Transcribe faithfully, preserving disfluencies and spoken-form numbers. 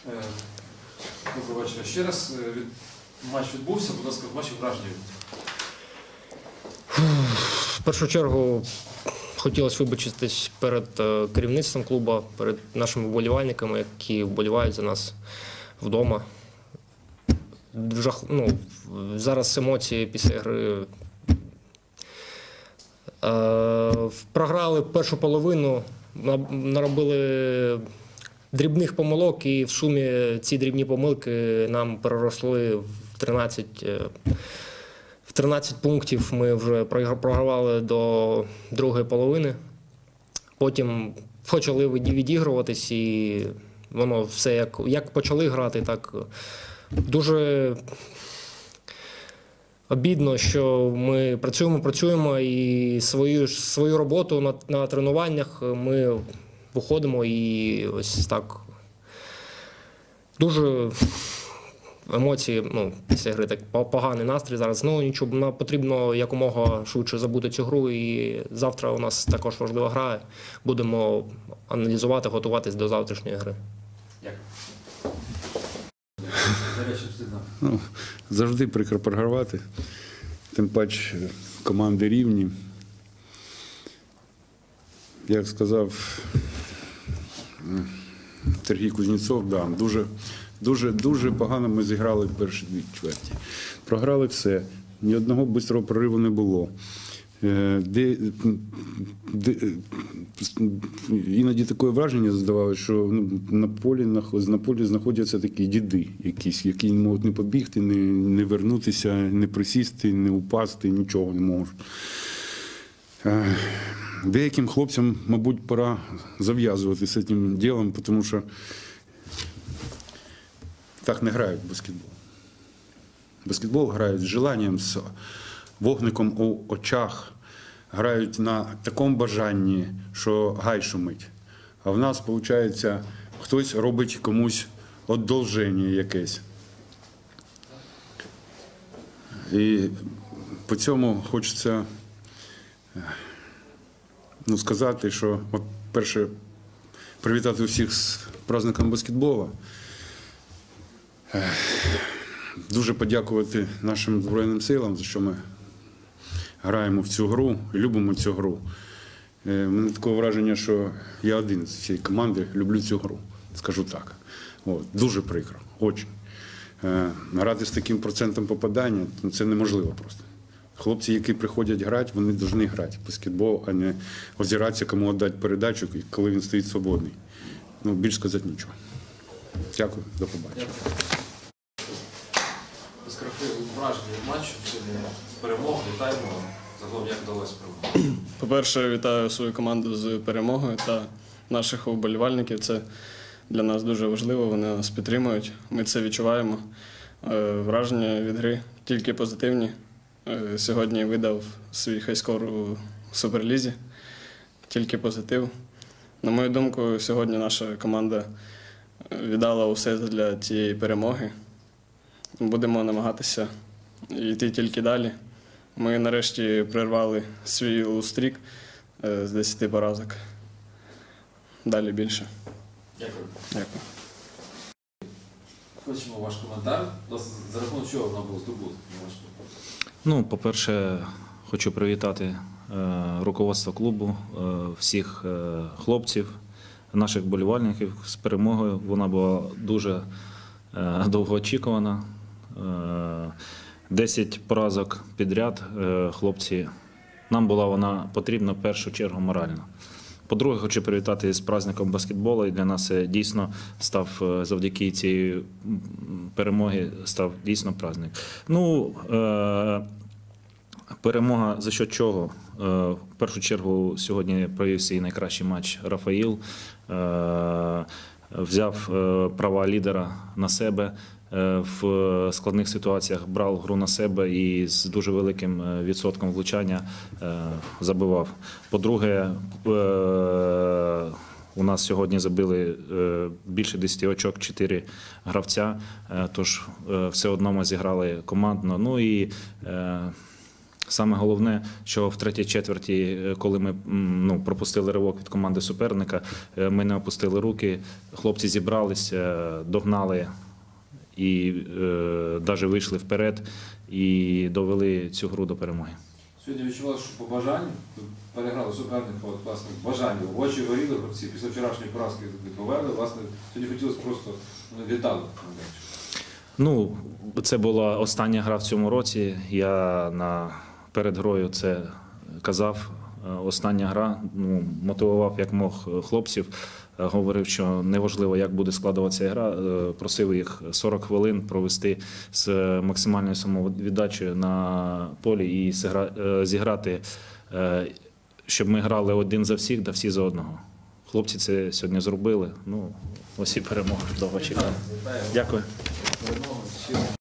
Доброго вечора. Ще раз матч відбувся, будь ласка, ваші враження. В першу чергу хотілося вибачитись перед керівництвом клубу, перед нашими вболівальниками, які вболівають за нас вдома. Ну, зараз емоції після гри. Програли першу половину, наробили дрібних помилок, і в сумі ці дрібні помилки нам переросли в тринадцять, в тринадцять пунктів. Ми вже програвали до другої половини. Потім почали відігруватись, і воно все як, як почали грати, так дуже обідно, що ми працюємо, працюємо і свою, свою роботу на, на тренуваннях ми виходимо і ось так дуже емоції, ну, після гри, так поганий настрій зараз. Ну, нічого, нам потрібно якомога швидше забути цю гру, і завтра у нас також важлива гра. Будемо аналізувати, готуватись до завтрашньої гри. Дякую. Ну, завжди прикро програвати, тим паче команди рівні. Як сказав Сергій Кузнєцов, да, дуже, дуже, дуже погано ми зіграли в перші дві чверті. Програли все, ні одного швидкого прориву не було. Де, де, іноді таке враження здавалося, що ну, на полі, на, на полі знаходяться такі діди якісь, які не можуть не побігти, не, не вернутися, не присісти, не упасти, нічого не можуть. Деяким хлопцям, мабуть, пора зав'язувати з цим ділом, тому що так не грають в баскетбол. Баскетбол грають з желанням, з вогником у очах, грають на такому бажанні, що гай шумить. А в нас, виходить, хтось робить комусь одолження якесь. І по цьому хочеться ну, сказати, що, от, перше, привітати усіх з праздником баскетболу. Дуже подякувати нашим Збройним силам, за що ми граємо в цю гру і любимо цю гру. У мене таке враження, що я один з цієї команди люблю цю гру, скажу так. От, дуже прикро, дуже. Грати з таким процентом попадання – це неможливо просто. Хлопці, які приходять грати, вони повинні грати в баскетбол, а не озиратися, кому віддати передачу, коли він стоїть свободний. Ну, більше сказати нічого. Дякую, до побачення. Враження від матчу, сьогодні перемога, вітаємо. Загалом, як вдалося перемогти? По-перше, вітаю свою команду з перемогою та наших вболівальників. Це для нас дуже важливо, вони нас підтримують, ми це відчуваємо. Враження від гри тільки позитивні. Сьогодні видав свій хайскор у Суперлізі, тільки позитив. На мою думку, сьогодні наша команда віддала усе для цієї перемоги. Будемо намагатися йти тільки далі. Ми нарешті прервали свій лустрік з десяти поразок. Далі більше. Дякую. Дякую. Хочемо ваш коментар. За рахунок чого вона була здобута? Ну, по-перше, хочу привітати руководство клубу, всіх хлопців, наших вболівальників з перемогою. Вона була дуже довгоочікувана. Десять поразок підряд, хлопці. Нам була вона потрібна в першу чергу морально. По-друге, хочу привітати з праздником баскетболу. І для нас дійсно став, завдяки цієї перемоги, став дійсно праздник. Ну, перемога за що чого? В першу чергу сьогодні провівся і найкращий матч Рафаїл. Взяв права лідера на себе. В складних ситуаціях брав гру на себе і з дуже великим відсотком влучання забивав. По-друге, у нас сьогодні забили більше десяти очок, чотири гравця, тож все одно ми зіграли командно. Ну і Саме головне, що в третій четверті, е, коли ми м, ну, пропустили ривок від команди суперника, е, ми не опустили руки, хлопці зібралися, догнали і навіть вийшли вперед і довели цю гру до перемоги. Сьогодні відчували, що по бажанню переграли суперника, от, власне, бажання. В очі горіли гравці, після вчорашньої поразки повели, власне, сьогодні хотілося просто ну, вітали. Ну, це була остання гра в цьому році. Я на перед грою це казав. Остання гра, ну, мотивував як мог хлопців, говорив, що неважливо, як буде складуватися гра, просив їх сорок хвилин провести з максимальною самовіддачею на полі і зіграти, щоб ми грали один за всіх, да всі за одного. Хлопці це сьогодні зробили. Ну, ось і перемога. Довго чекали. Дякую.